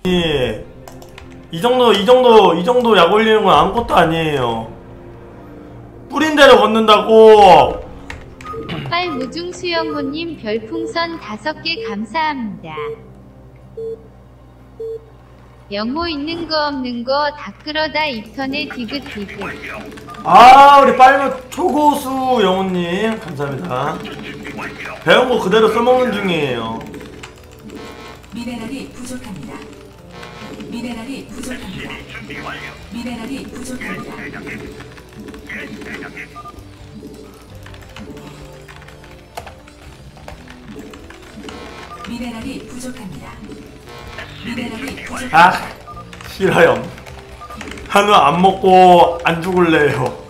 이 정도 약 올리는 건 아무것도 아니에요. 뿌린 대로 걷는다고. 빨무중 수영호님 별풍선 5개 감사합니다. 영호 있는 거 없는 거 다 끌어다 입턴에 디귿디귿. 아, 우리 빨무 초고수 영호님 감사합니다. 배운 거 그대로 써먹는 중이에요. 미네랄이 부족합니다. 미네랄이 부족합니다. 미네랄이 부족합니다. 미네랄이 부족합니다. 미네랄이 부족합니다. 아, 싫어요. 한우 안 먹고 안 죽을래요.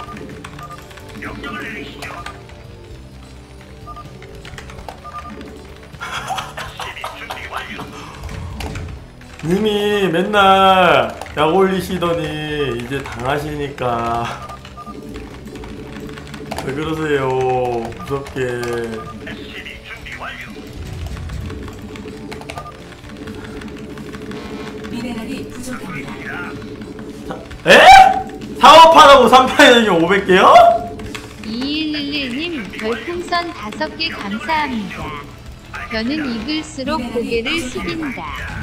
님이 맨날 약 올리시더니 이제 당하시니까 왜 그러세요? 무섭게. 미네랄이 부족합니다. 에? 사업하라고 3파이너님 500개요? 2111님 별풍선 5개 감사합니다. 변은 익을수록 고개를 숙인다.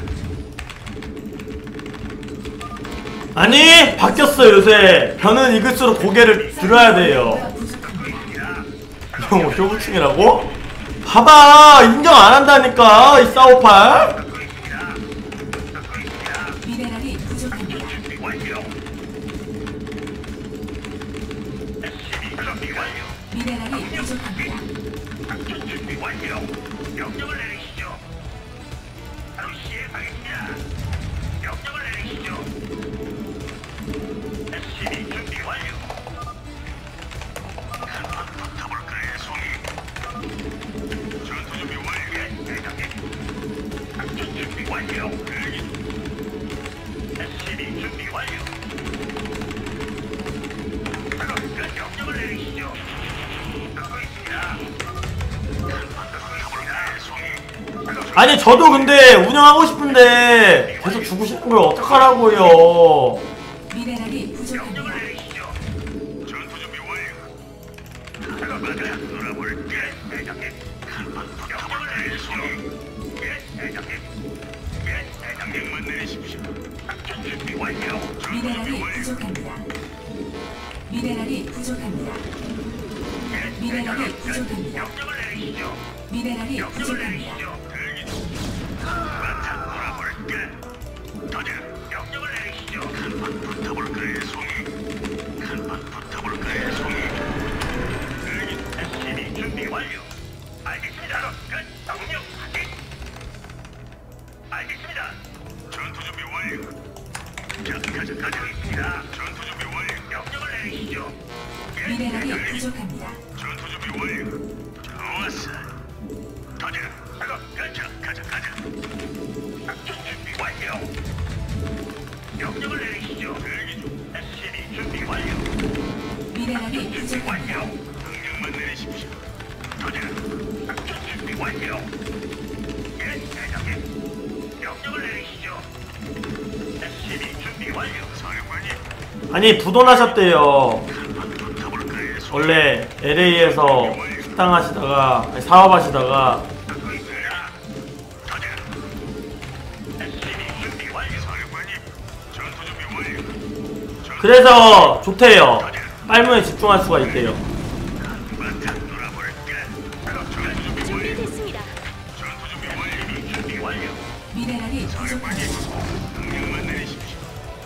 아니, 바뀌었어요. 요새 변은 익을수록 고개를 들어야 돼요. 이거 뭐 쇼부충이라고? 봐봐, 인정 안 한다니까 이 싸우팔. 미네랄이 부족합니다. 미네랄이 부족합니다. 명령을 내리시죠. 바로 시행하겠습니다. 명령을 내리시죠. SCV 준비 완료. 한번 붙어볼까요, 송이? 전투 준비 완료. 대장님. 작전 준비 완료. SCV 준비 완료. 바로 명령을 내리시죠. 듣고 있습니다. 아니, 저도 근데 운영하고 싶은데 계속 죽으시는 걸 어떡하라고요. 미네랄이 부족합니다. 전투 준비 완료. 들어가자. 놀아볼게, 대장님. 한번 붙어볼 내리시죠. 예, 대장님. 예, 대장님만 내리십시오. 작전 준비 완료. 미네랄이 부족합니다. 미네랄이 부족합니다. 미네랄이 부족합니다. 명령을 내리시죠. 미네랄이 명령을 부족합니다. 내리시죠. 한번 놀아볼게. 터져. 명령을 내리시죠. 한번 붙어볼까요, 송이? 한번 붙어볼까요, 송이? SCV 준비 완료. 알겠습니다. 끝. 명령 확인. 알겠습니다. 전투 준비 완료. 가져 있습니다. 전투 준비 완료. 명령을 내리시죠. 예, 미네랄이 대장님. 부족합니다. 전투 준비 완료. 좋았어. 터져. 가자. 작전 준비 완료. 명령을 내리시죠. 대기 중. SCV 준비 완료. 미네랄이 준비 부족합니다. 완료. 명령만 내리십시오. 터져. 작전 준비 완료. 예, 대장님. 명령을 내리시죠. SCV 준비 완료. 사령관님. 아니, 부도나셨대요. 한번 붙어볼까요? 원래 LA에서 식당 하시다가, 아니, 사업하시다가 듣고 있습니다. 터져. SCV 준비 완료. 사령관님. 전투 준비 완료. 그래서 좋대요. 빨무에 집중할 수가 있대요. 한바탕 놀아볼까? 준비됐습니다. 전투 준비 완료. 준비 완료. 미네랄이 부족합니다. 명령만 내리십시오.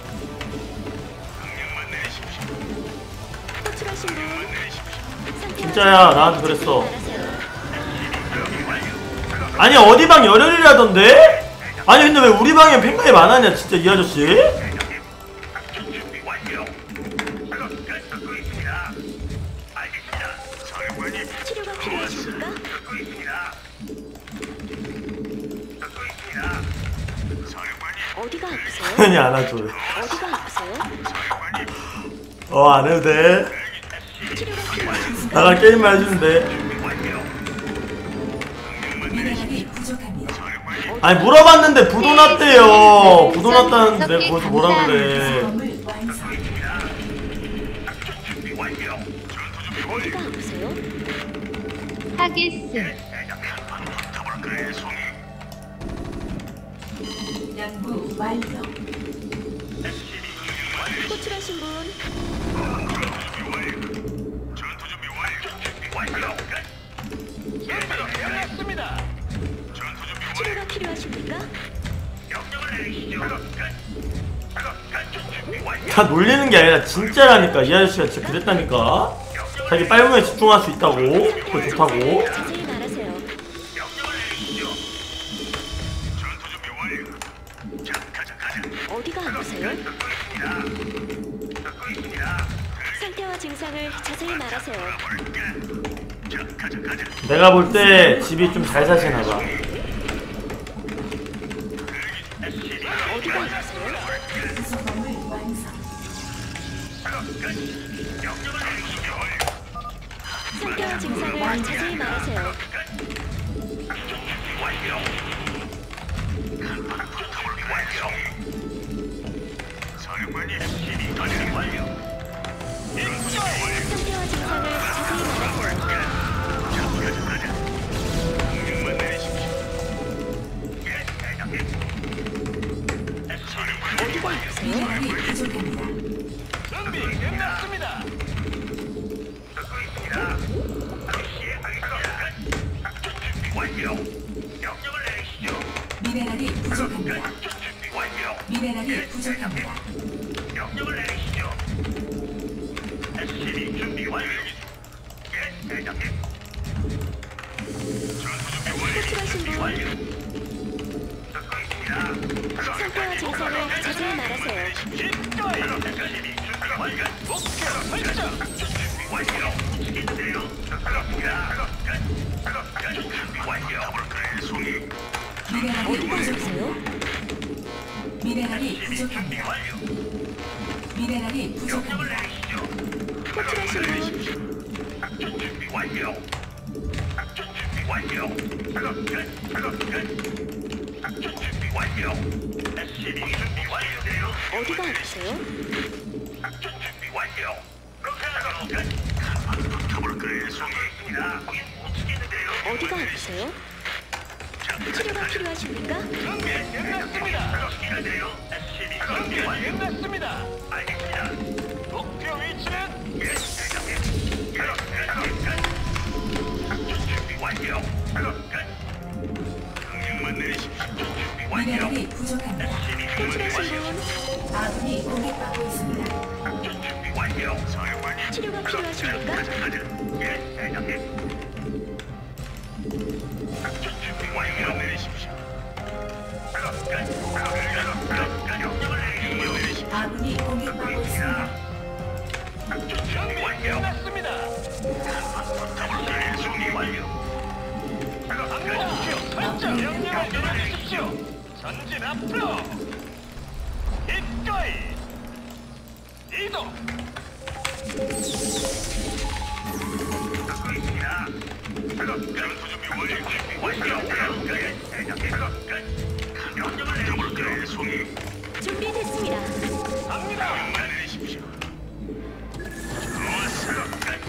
명령만 내리십시오. 호출하신 분 명령만 내리십시오. 상태 진짜야, 나한테 그랬어. 알아서요. 준비 완료. 아니, 어디 방 열혈이라던데? 아니, 근데 왜 우리 방에 팬가이 많았냐, 진짜 이 아저씨? 대장님. 작전 준비 완료. 작업 끝. 듣고 있습니다. 알겠습니다. 사령관님. 치료가 필요하십니까? 듣고 있습니다. 듣고 있습니다. 사령관님. 어디가 아프세요? 당연히 안아줘요. 어디가 아프세요? 사령관님. 안 해도 돼. 치료가 필요하십니까? 나랑 게임만 해주면 돼. 준비 완료. 명령만 내리십시오. 미네랄이 부족합니다. 사령관님. 아니 물어봤는데 부도 났대요. 부도 났다는데 거기서 뭐라 그래. 건물 완성. 준비 완료. 전투 준비 완료. 어디가 아프세요? 하겠음. 한판 붙어볼까요, 송이? 연구 완료. 호출하신 분 전투 준비 완료. 끝났습니다. 전투 준비 완료. 치료가 필요하십니까? 명령을 내리시죠. 준비 완료. 다 놀리는 게 아니라 진짜라니까. 이 아저씨가 진짜 그랬다니까. 자기 빨무에 집중할 수 있다고. 그거 좋다고. 자세히 말하세요. 명령을 내리시죠. 전투 준비 완료. 자, 가자. 어디가 아프세요? 듣고 있습니다. 상태와 증상을 자세히 말하세요. 자, 가자. 내가 볼 때 집이 좀 잘 사시나 봐. 어디가 아프세요? 부속 건물 완성. 명령을 내리시죠. 상태와 증상을 자세히 말하세요. 완료. 완료. 사령관님, SCB 전투 완료. 상태와 증상을 자세히 말하세요. 명령만 내리십시오. 예, 대장님. 어디가 아프세요? 미네랄이 부족합니다. 준비 끝났습니다. 듣고 있습니다. 바로 시행하겠습니다. 준비 완료. 명령을 내리시죠. 미네랄이 부족합니다. 준비 완료. 미네랄이 부족합니다. 명령을 내리시죠. SCB 준비 완료. 예, 대장님. 전투 준비 완료. 호출하신 분 완료. 듣고 있습니다. 상태와 증상을 자세히 말하세요. 기꺼이. SCB 준비 완료. 목표 설정. 준비 완료. 움직이는데요. 그렇습니다. 준비 완료. 가볼까요, 송이? 미네랄이 어디가 부족합니다. 아프세요? 미네랄이 준비 부족합니다. 완료. 미네랄이 명령을 부족합니다. 내리시죠. 호출하신 분 작전 준비 완료. 작전 준비 완료. 작업 끝. 작업 끝. 작전 준비 완료. SCB 준비 완료돼요. 어디가 아프세요? 작전 준비 완료. 그렇게 작업 끝. 한번 붙어볼까요, 송이입니다. 거긴 못 치겠는데요. 어디가 아프세요? 치료가 필요하십니까? 준비 끝났습니다. 그렇게하네요. SCB 준비 완료. 끝났습니다. 알겠습니다. 목표 위치는 예, 대장님. 그렇게 작업 끝. 작전 준비 완료. 작업 끝. 명령만 내리십시오. 작전 준비 완료. 미네랄이 부족합니다. SCB 준비 호출하신 완료. 분 아군이 공격받고 있습니다. 작전 준비 완료. 사령관님. 치료가 필요하십니까? 예, 대장님. 작전 준비 완료. 내리십시오. 작업 끝. 작업 끝. 명령을 내리십시오. 아군이 공격받고 있습니다. 작전 준비 완료. 끝났습니다. 붙어볼까요, 준비 완료. 작업 끝. 목표 설정. 명령을 내려주십시오. 전진 앞으로. 기꺼이. 이동. 듣고 있습니다. 작업 끝. 준비 완료. 준비 완료. 작업 끝. 대장님. 작업 끝. 명령을 내려볼까요, 송이? 준비됐습니다. 갑니다. 명령을 내리십시오. 작업 끝.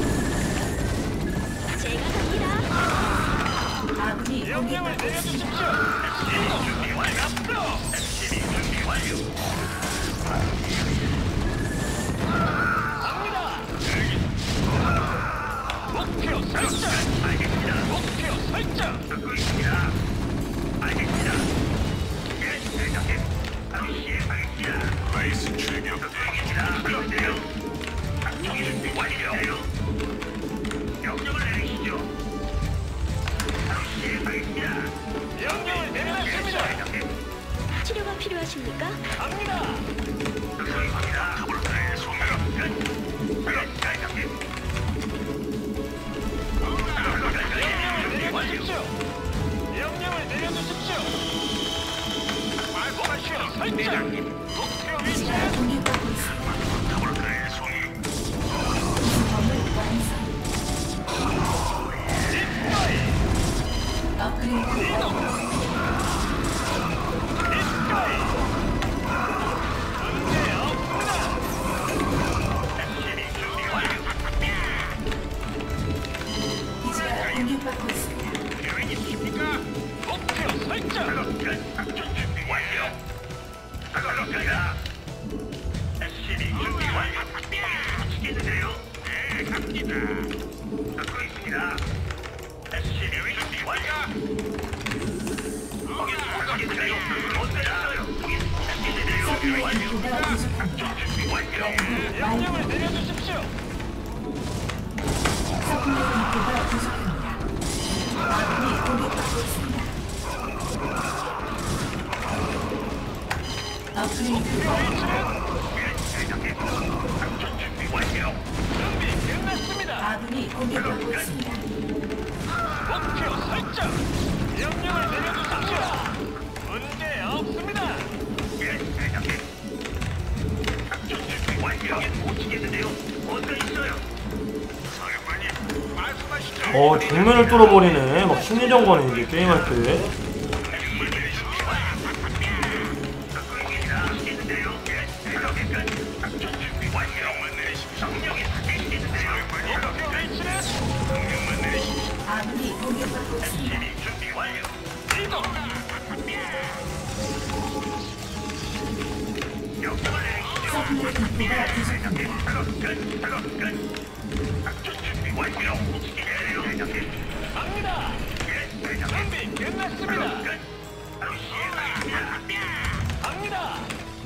제가 갑니다. 아군이 명령을 공격받고 내려주십시오. 있습니다. SCB 준비 완료. 앞으로. SCB 준비 완료. 갑니다. 목표 설정. 알겠습니다. 목표 설정. 듣고 있습니다. 알겠습니다. 예, 대장님. 바로 시행하겠습니다. 라이스 출격. 대기입니다. 그런데요. 작전 준비 완료. 명령을 내리시죠. 바로 시행하겠습니다. 명령을 내려주십니다. 치료가 필요하십니까? 갑니다. 갑니다. 가볼까요, 송이가? 대장님. 명령을 내려주십시오. 명령을 내려주십시오. 말씀하시오. 설정. 목표 기지가 위치는 공격받고 있습니다. 가볼까요, 송이? 부속 건물 완성. 기꺼이. 업그레이드 완료. 공격받고 있습니다. 계획 있습니까? 목표 설정. 작전 준비 완료. 그렇습니다. SCB 준비 완료. 시키는데요. 네, 갑니다. 듣고 있습니다. SCB 준비 완료. 거기는데요. 어디 있어요? 시키는데요. 서플라이 디포가 부족합니다. 준비 완료. 완료. 명령을 내려주십시오. 서플라이 디포가 부족합니다. 아군이 공격받고 있습니다. 업그레이드 완료. 작전 준비 완료. 준비 끝났습니다. 아군이 공격받고 있습니다. 목표 설정. 명령을 내려주십시오. 문제 없습니다. 예, 대장님. 작전 준비 완료. 못 치겠는데요. 어디 있어요? 사령관님, 말씀하시죠. 정면을 뚫어버리네. 막 심리전과는 이제 게임할 때. 아군이 공격받고 있습니다. 준비 완료. 이동. 명령을 내리시죠. 서플라이 디포가 부족합니다. 작전 준비 완료. 예, 대장님. 갑니다. 예, 대장님. 준비 끝났습니다. 바로 시행하겠습니다. 갑니다.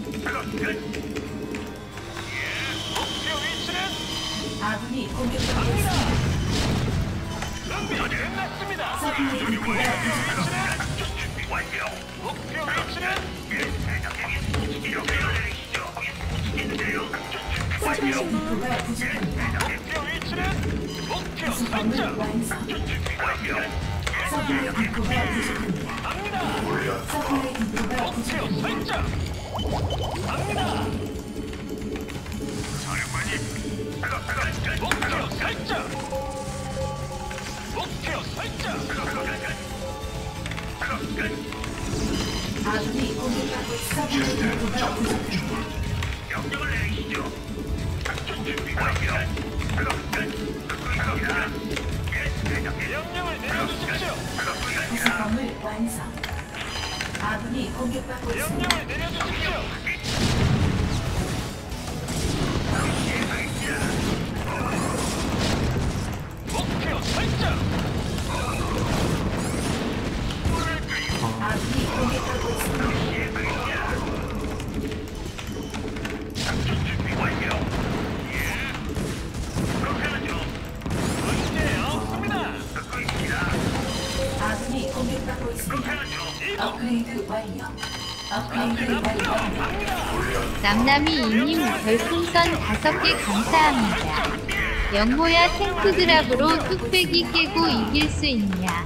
목표 위치는 아군이 공격받고 있습니다. 준비 끝났습니다. 서플라이 디포가 부족합니다. 작전 준비 완료. 목표 위치는 예, 대장님. 명령을 내리시죠. 시키는데요. 작전 준비 서플라이 완료. 디포가 부족합니다. 목표 위치는 목표 구성함을 설정. 완성. 준비 완료. 서플라이 디포가 부족합니다. 갑니다. 서플라이 디포가 목표 부족합니다. 설정. 갑니다. 사령관님. 목표 설정. 목표 설정. 아군이 공격받고 서플라이 디포가 부족합니다. 명령을 내리시죠. 작전 준비 완료. 명령을 내려주십시오. 구성함을 완성. 아군이 공격받고 있습니다. 명령을 내려주십시오. 목표 설정. 아군이 공격받고 있습니다. 작전 준비 완료. 예. 그렇게 하죠. 문제 없습니다. 듣고 있습니다. 아군이 공격받고 있습니다. 이동. 업그레이드 완료. 업그레이드 완료. 남남이님 별풍선 5개 감사합니다. 영모야 탱크드랍으로 뚝배기 깨고 이길 수 있냐?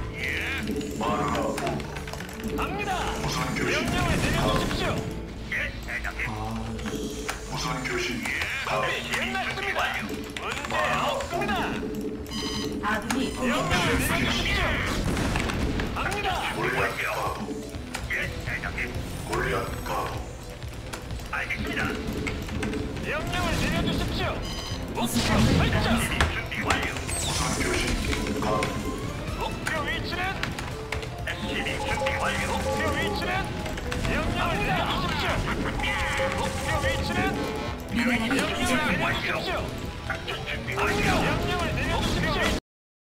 갑니다. 명령을 내려주십시오. 예, 대장님. 우선 교신 끝났습니다. 문제 없습니다. 아군이 공격받고 명령을 있습니다. 내려주십시오. 갑니다. 완료. 예, 대장님. 골리앗 가도 알겠습니다. 명령을 내려주십시오. 목표 구성함을 설정. 완성. 준비 완료. 우선 교신 가도 목표 위치는 SCB 준비 완료. 목표 위치는 명령을 내려주십시오. 목표 위치는 미네랄이 명령을 부족합니다. 내려주십시오. 작전 준비 완료. 명령을 내려주십시오.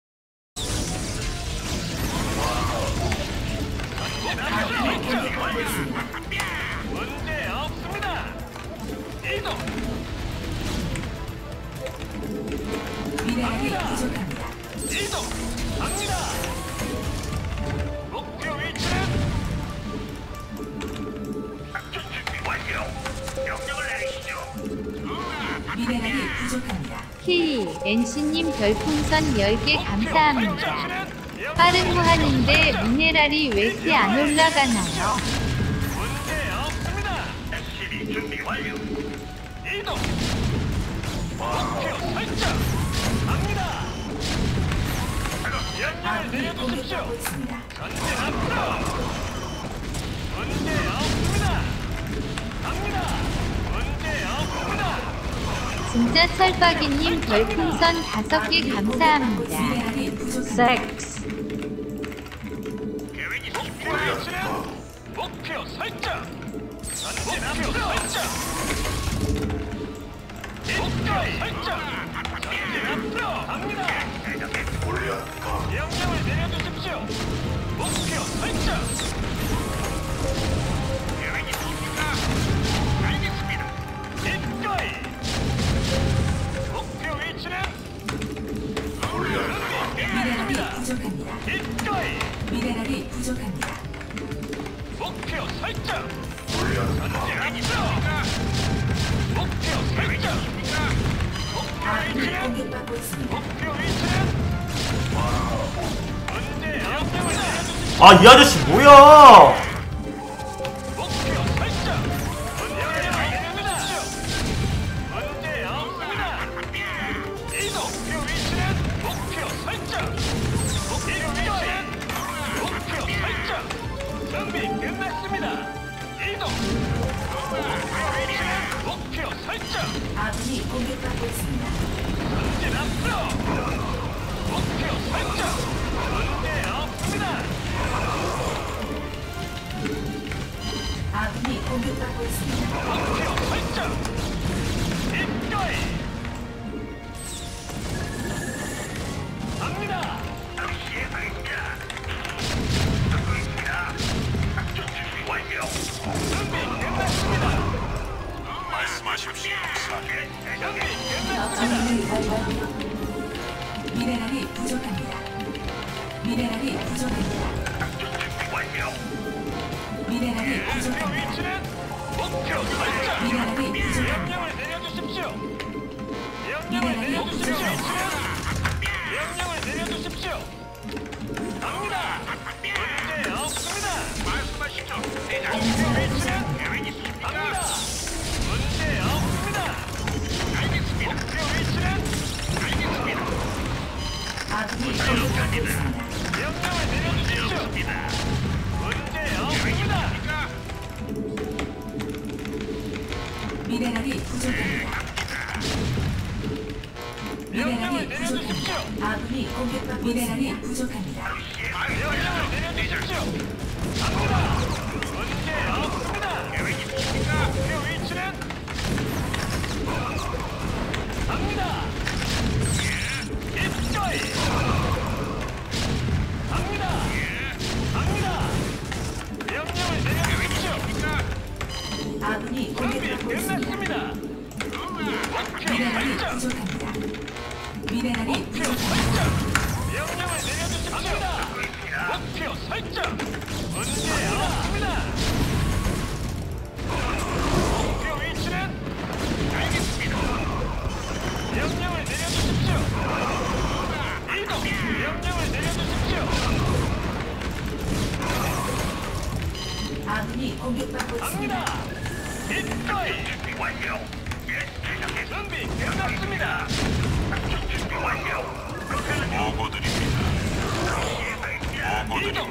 아군이 공격받고 있습니다. 문제 없습니다. 이동. 미네랄이 부족합니다. 이동. 갑니다. 목표 위치는 작전 준비 완료. 명령을 내리시죠. 미네랄이 부족합니다. KNC님 별풍선 10개 감사합니다. 위치는 빠른 거 하는데 미네랄이 왜 이렇게 안 올라가나요? 문제 없습니다. SCB 준비 완료. 이동. 목표 설정. 갑니다. 명령을 아군이 내려주십시오. 공격받고 있습니다. 전진 앞으로. 문제 없습니다. 갑니다. 문제 없습니다. 진짜 철박이님 별풍선 5개 감사합니다. 미네랄이 부족합니다. 섹스 설정. 전진 앞으로 설정. 목표 설정. 전진 앞으로 갑니다. 골리앗 가도 명령을 내려주십시오. 목표 설정. 계획 있습니까? 알겠습니다. 기꺼이. 목표 위치는 골리앗 가도 미네랄이 끝났습니다. 부족합니다. 기꺼이. 미네랄이 부족합니다. 목표 설정. 골리앗 가도 전진 앞으로. 목표 설정. 목표 아군이 위치는 공격받고 있습니다. 목표 위치는 문제 명령을 내려주십시오. 아, 이 아저씨 뭐야? 목표 설정. 명령을 내려주십시오. 문제 없습니다. 이동. 목표 위치는 목표 설정. 목표 위치는 목표 설정. 준비 끝났습니다. 이동. 목표 위치는 목표 설정. 아군이 공격받고 있습니다. 전진 앞으로. 목표 설정. 문제 없습니다. 아군이 공격받고 있습니다. 목표 설정. 기꺼이. 갑니다. 준비 끝났습니다. 말씀하십시오. 준비 끝났습니다. 업그레이드 완료. 미네랄이 부족합니다. 미네랄이 부족합니다. 미네랄이 목표 부족합니다. 위치는 목표 설정. 미네랄이 부족합니다. 명령을 내려주십시오. 명령을 내려주십시오. 명령을 내려주십시오. 갑니다. 문제 없습니다. 말씀하시죠. 목표 위치는 갑니다. 문제 없습니다. 알겠습니다. 목표 위치는 알겠습니다. 아군이 공격받고 있습니다. 명령을 내려주십시오. 문제 없습니다. 미네랄이 부족합니다. 명령을 미네랄이 부족합니다. 내려주십시오. 아군이 공격받고 미네랄이 부족합니다. 명령을 내려주십시오. 갑니다. 문제 없습니다. 목표 위치는 갑니다. 기꺼이. 갑니다. 갑니다. 명령을 내려주십시오. 아군이 준비 공격받고 있습니다. 끝났습니다. 목표 미네랄이 설정. 부족합니다. 미네랄이 목표 부족합니다. 설정. 명령을 내려주십시오. 목표 설정. 문제 없습니다. 목표 위치는 알겠습니다. 명령을 내려주십시오. 이동. 명령을 내려주십시오. 아군이 공격받고 있습니다. 갑니다. 기꺼이. 준비 끝났습니다. 보고드립니다. 이동.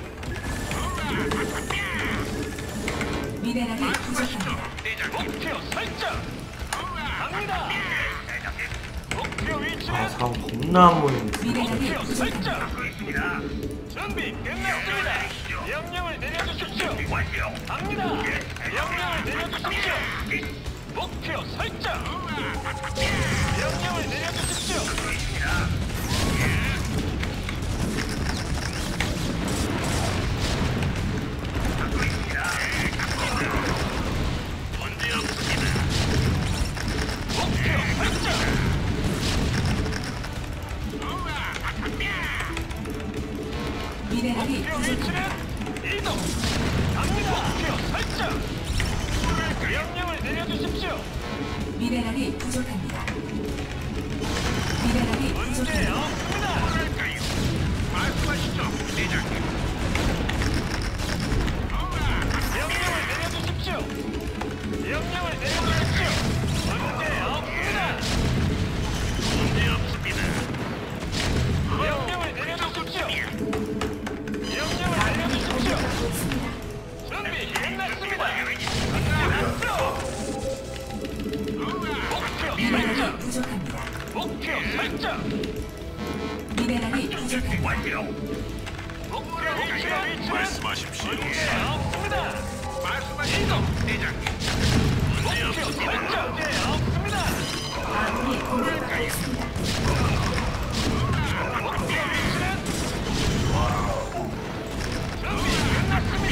미네랄이 부족합니다. 목표 설정. 갑니다. 목표 위치는 아, 사람 겁나 안 보이네. 미네랄이 목표 부족합니다. 설정. 준비 끝났습니다. 명령을 내려주십시오. 갑니다. 명령을 내려주십시오. 목표 설정. 명령을 내려주십시오. 문제 없습니다. 목표 설정. 미네랄이 목표 부족합니다. 위치는 이동. 갑니다. 목표 설정. 명령을 내려주십시오. 미네랄이 부족합니다. 미네랄이 문제 부족합니다. 없습니다. 말씀하시죠, 대장님. 명령을 내려주십시오. 명령을 내려주십시오. 문제 없습니다. 문제 없습니다. 명령을 내려주십시오. 명령을 아군이 내려주십시오. 공격받고 있습니다. 준비 끝났습니다. 앞으로. 목표 미네랄이 설정. 부족합니다. 목표 설정. 미네랄이 부족합니다. 목표 위치는 말씀하십시오. 문제 없습니다. 이동 대장님. 목표 설정. 문제 없습니다. 아군이 공격받고 있습니다. 목표 위치는 준비 끝났습니다.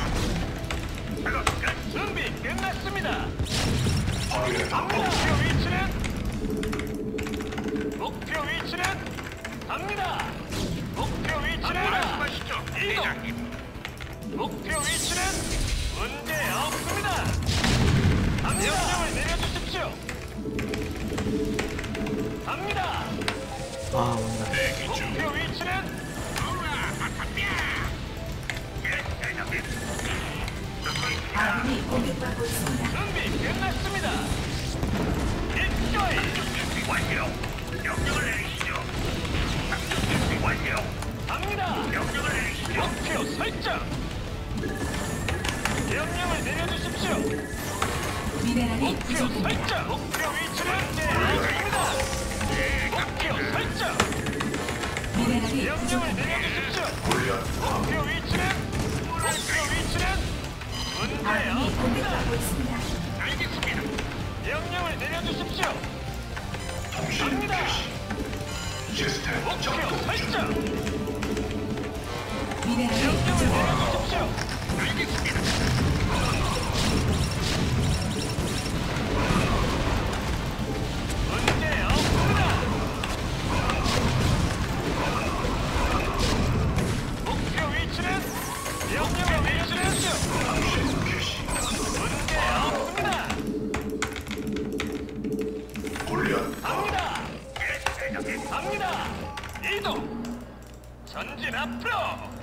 준비 끝났습니다. 목표 위치는 갑니다. 목표 위치는 말씀하시죠. 이동. 목표 위치는 문제 없습니다. 명령을 내려주십시오. 갑니다. 아 뭔가 목표 위치는 아군이 공격받고 있습니다. 준비 끝났습니다. 기꺼이 완료. 명령을 내리시죠. 준비 완료. 갑니다. 명령을 내리시죠. 목표 설정. 명령을 내려주십시오. 미네랄이 목표 부족합니다. 설정. 목표 위치는 내려줍니다. 목표 설정. 미네랄이 명령을 부족합니다. 내려주십시오. 목표 위치는 문제 아군이 없습니다. 공격받고 있습니다. 알겠습니다. 명령을 내려주십시오. 갑니다. 목표 설정. 미네랄이 명령을 부족합니다. 내려주십시오. 알겠습니다. 문제 없습니다. 목표 위치는 명령을 내려주십시오. 문제 없습니다. 갑니다. 갑니다. 이동. 전진 앞으로.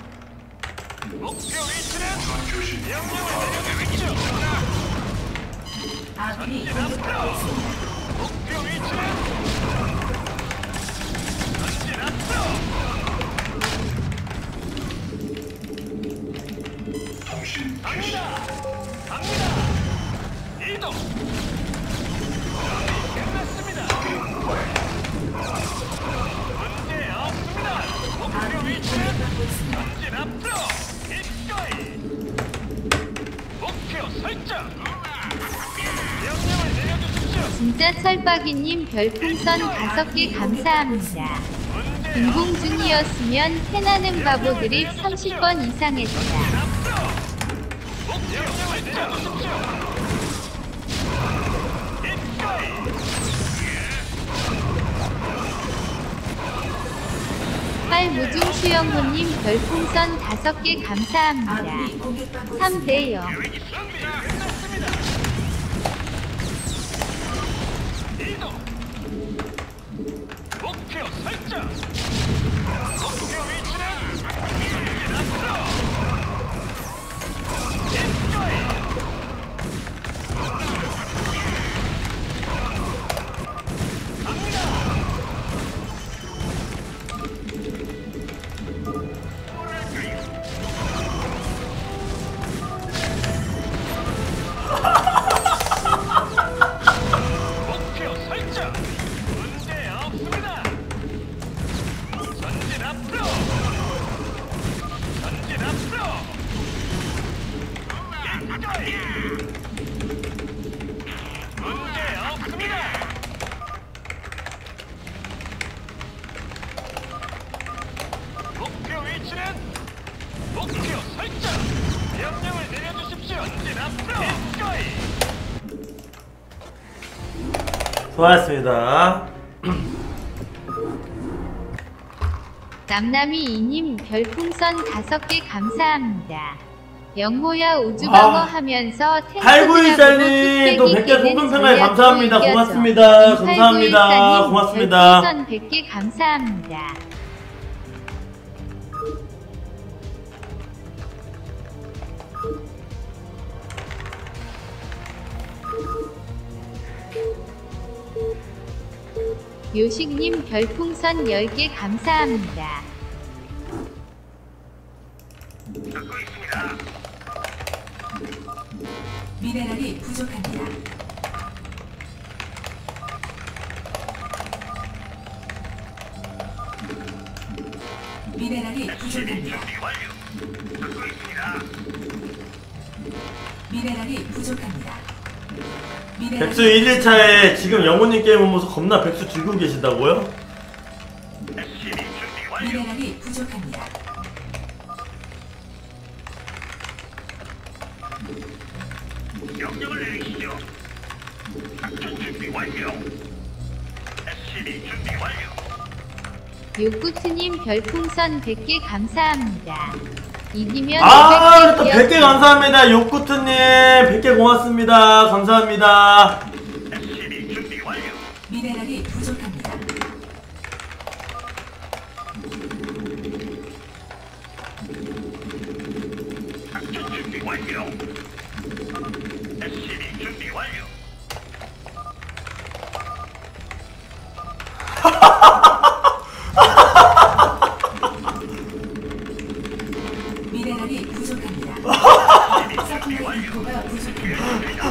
목표 위치는 명령을 내려주십시오. 아군이 전진 공격받고 앞으로. 있습니다. 목표 위치는 전진 앞으로. 갑니다. 갑니다. 이동. 준비 끝났습니다. 문제 없습니다. 목표 아군이 위치는 공격받고 있습니다. 전진 앞으로. 기꺼이. 목표 설정. 명령을 내려주십시오. 진짜 철박이님 별풍선 5개 감사합니다. 문제 공공 중이었으면 태나는 바보들이 30번 이상 했다. 앞으로. 목표 내려주십시오. 기꺼이. 팔무중 수영호님 별풍선 5개 감사합니다. 아군이 공격받고 있습니다. 3대 0. 준비 끝났습니다. 이동. 목표 설정. 목표 위치는 전진 앞으로. 기꺼이. 갑니다. 목표 설정. 문제 없습니다. 전진 앞으로. 전진 앞으로. 기꺼이. 문제 없습니다. 목표 위치는 목표 설정. 명령을 내려주십시오. 전진 앞으로. 기꺼이. 수고하셨습니다. 남남이 이님 별풍선 5개 감사합니다. 영모야 우주방어 하면서 탱크 8914님 또 100개 소금평가에 감사합니다. 고맙습니다. 감사합니다. 고맙습니다. 별풍선 100개 감사합니다. 요식님 별풍선 10개 감사합니다. 미네랄이 부족합니다. 미네랄이 부족합니다. 미네랄이 부족합니다. 백수 1일차에 지금 영혼님 게임 보면서 겁나 백수 들고 계시다고요? 미네랄이 부족합니다. 명령을 내리시죠. 작전 준비 완료. SCB 준비 완료. 요구트님 별풍선 100개 감사합니다. 이기면 아, 또 500개 100개 감사합니다. 요쿠트님 100개 고맙습니다. 감사합니다. SCB 준비 완료. 미네랄이 부족합니다. 작전 준비 완료. SCB 준비 완료. 미네랄이 부족합니다. 서플라이 디포가 부족합니다.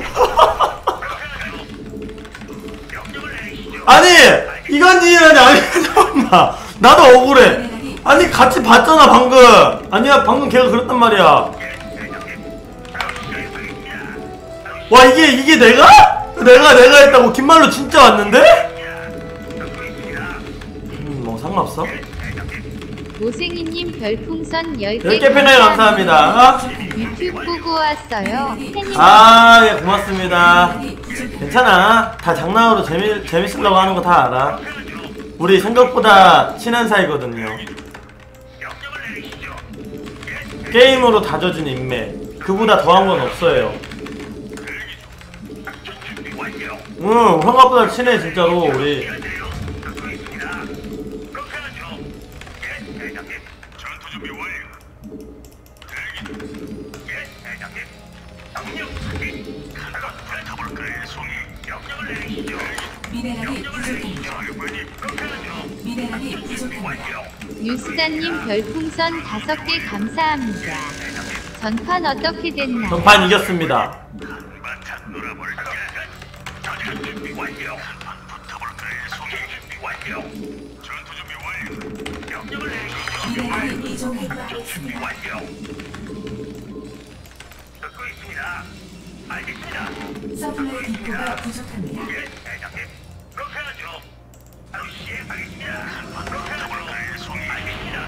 명령을 내리시죠. 아니 이간질이라니. 아니 잠깐만, 나도 억울해. 아니 같이 봤잖아 방금. 아니야 방금 걔가 그랬단 말이야. 와 이게 내가 했다고. 긴말로 진짜 왔는데? 뭐 상관없어. 모생이님 별풍선 10개 10개 팬에 감사합니다. 유튜브 보고 왔어요. 팬님 아, 예, 고맙습니다. 괜찮아. 다 장난으로 재밌으려고 하는 거 다 알아. 우리 생각보다 친한 사이거든요. 명령을 내리시죠. 게임으로 다져준 인맥. 그보다 더한 건 없어요. 작전 준비 완료. 응, 생각보다 친해, 진짜로, 우리. 듣고 있습니다. 그렇게 하죠. 예, 대장님. 전투 준비 완료. 예, 대장님. 명령 확인. 가다가 펼쳐볼까요, 송이? 명령을 내리시죠. 미네랄이 부족합니다. 사령관님, 그렇게 하죠. 미네랄이 부족합니다. 완료. 유스자님 별풍선 5개 감사합니다. 전판 어떻게 됐나요? 전판 이겼습니다. 한바탕 놀아볼까? 전투 준비 완료. 한판 붙어볼까요, 송이? 준비 완료. 전투 준비 완료. 명령을 내리시죠. 미네랄이 부족합니다. 준비 완료. 듣고 있습니다. 알겠습니다. 서플라이 디포가 부족합니다. 예, 대장님. 그렇게 하죠. 바로 시행하겠습니다. 그렇게 하죠. 송이. 알겠습니다.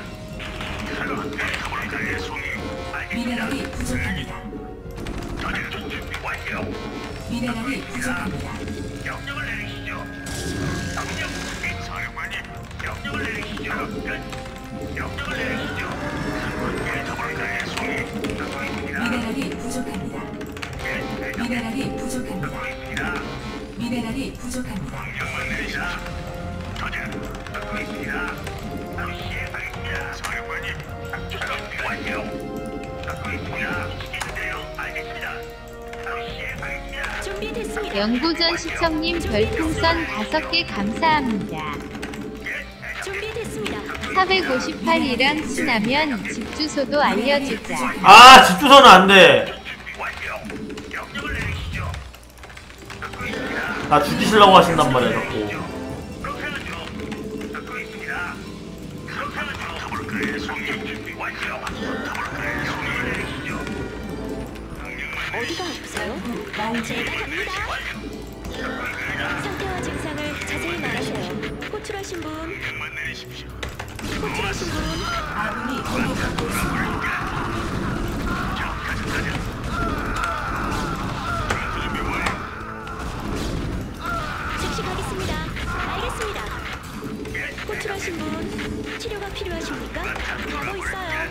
가볼까요, 송이? 알겠습니다. 미네랄이 부족합니다. 전투 준비 완료. 미네랄이 부족합니다. 명령을 내리시죠. 명령 확인. 사령관님, 명령을 내리시죠. 끝. 명령을 내리시죠. 한번 가볼까요, 송이? 듣고 있습니다. 미네랄이 부족합니다. 예, 대장님. 미네랄이 부족합니다. 듣고 있습니다. 미네랄이 부족합니다. 명령만 내리시죠. 저자, 듣고 있습니다. 바로 시행하겠습니다. 사령관님, 작전 준비 완료. 듣고 있습니다. 시키는데요. 알겠습니다. 바로 시행하겠습니다. 준비됐습니다. 연구전 시청님 별풍선 5개 감사합니다. 준비됐습니다. 458이랑 친하면 집 주소도 알려주자. 아, 집 주소는 안 돼. 준비 완료. 명령을 내리시죠. 듣고 있습니다. 나 죽이시려고 하신단 말이야, 자꾸. 그렇게 하죠. 듣고 있습니다. 그렇게 하죠. 가볼까요, 송이? 준비 완료. 가볼까요, 송이? 내리시죠. 명령만 어디가 아프세요? 제가 갑니다. 상태와 증상을 자세히 말하세요. 호출하신 분, 명령만 내리십시오. 호출하신 분, 아군이 공격받고 있습니다. 즉시 가겠습니다. 알겠습니다. 호출하신 분, 치료가 필요하십니까? 가고 있어요.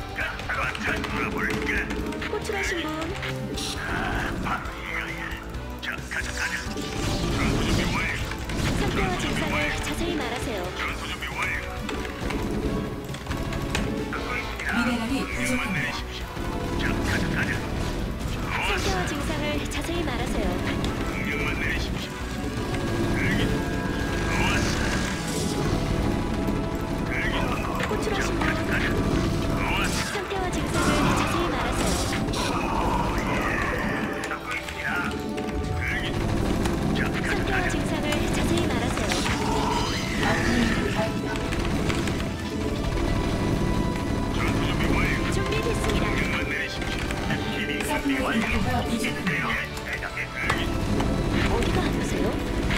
호출하신 분, 상태와 증상을 자세히 말하세요. 미네랄이 부족합니다. 상태와 증상을 자세히 말하세요. 호출하신 분, 상태와 증상을 자세히 말하세요. 상태와 증상을 자세히 말하세요. 부족합니다. 어디가 아프세요?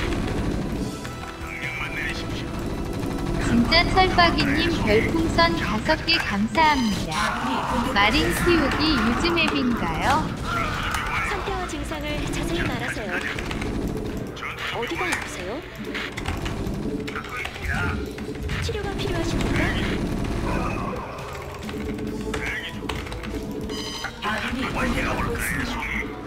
명령만 내리십시오. 진짜 철박이님 별풍선 5개 감사합니다. 마린 키우기 요즘 앱인가요? 상태와 증상을 자세히 말하세요. 어디가 아프세요? 치료가 필요하십니까? 아군이 공격받고 있습니다.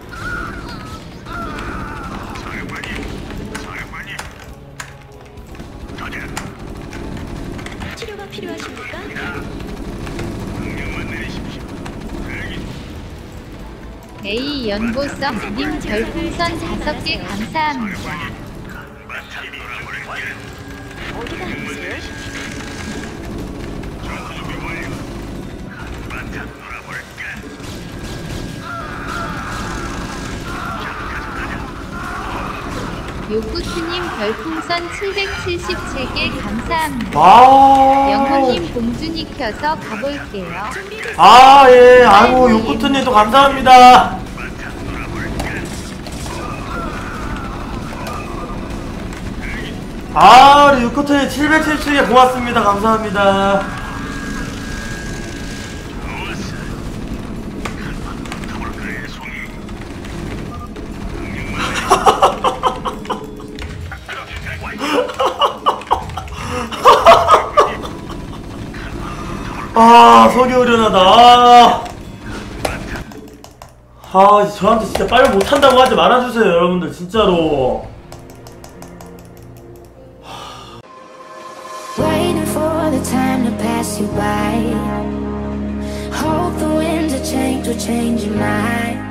치료가 필요하십니까? 명령만 내리십시오. A 연보썸님 별풍선 5개 감사합니다. 어디가 아프세요? 요구트님 별풍선 777개 감사합니다. 와우. 영호님 봉준이 켜서 가볼게요. 아, 예. 아이고, 요코트님도 감사합니다. 아, 우리 요코트님 777개 고맙습니다. 감사합니다. 아, 속이 후련하다. 아, 저한테 진짜 빨리 못한다고 하지 말아주세요, 여러분들. 진짜로. Waiting for the time to pass you by. Hope the winds of change will change your mind.